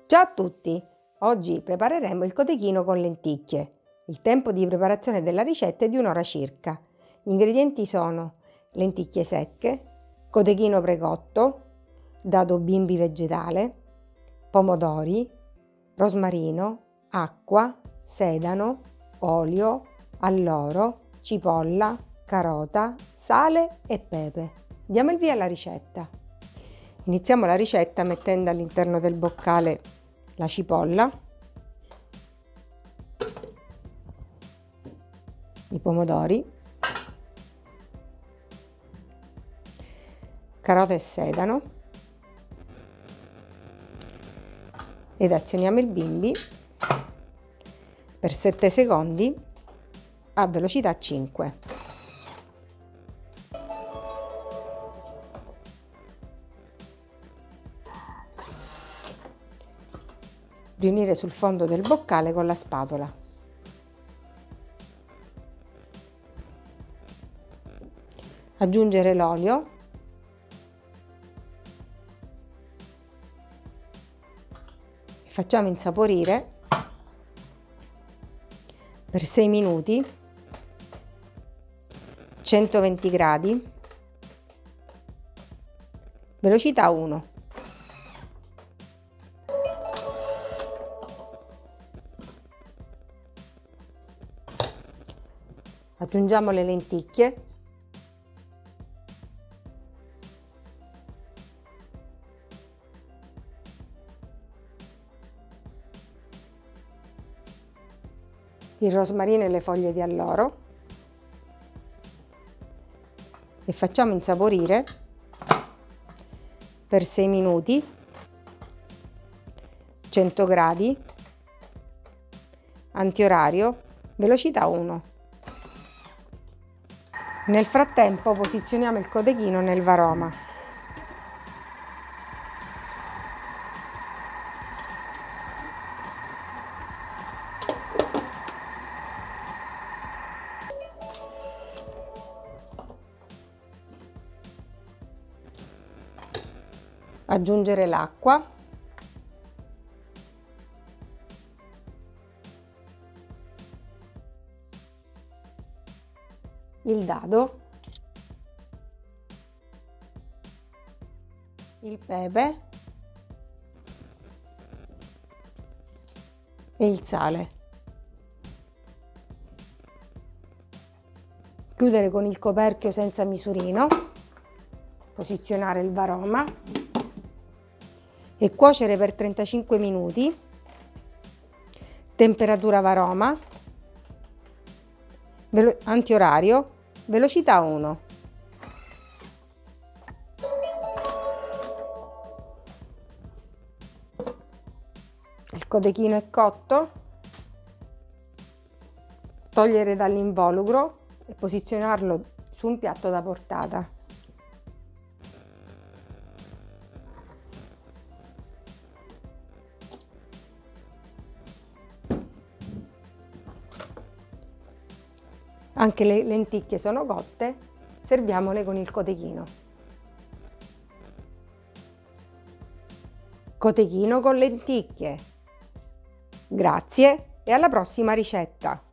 Ciao a tutti! Oggi prepareremo il cotechino con lenticchie. Il tempo di preparazione della ricetta è di un'ora circa. Gli ingredienti sono lenticchie secche, cotechino precotto, dado bimbi vegetale, pomodori, rosmarino, acqua, sedano, olio, alloro, cipolla, carota, sale e pepe. Diamo il via alla ricetta. Iniziamo la ricetta mettendo all'interno del boccale la cipolla, i pomodori, carota e sedano ed azioniamo il bimbi per 7 secondi a velocità 5. Riunire sul fondo del boccale con la spatola. Aggiungere l'olio. E facciamo insaporire per 6 minuti, 120 gradi, velocità 1. Aggiungiamo le lenticchie, il rosmarino e le foglie di alloro e facciamo insaporire per 6 minuti, 100 gradi, antiorario, velocità 1. Nel frattempo posizioniamo il cotechino nel varoma. Aggiungere l'acqua, il dado, il pepe e il sale. Chiudere con il coperchio senza misurino, posizionare il varoma e cuocere per 35 minuti, temperatura varoma, antiorario, velocità 1. Il cotechino è cotto, togliere dall'involucro e posizionarlo su un piatto da portata. Anche le lenticchie sono cotte, serviamole con il cotechino. Cotechino con lenticchie. Grazie e alla prossima ricetta!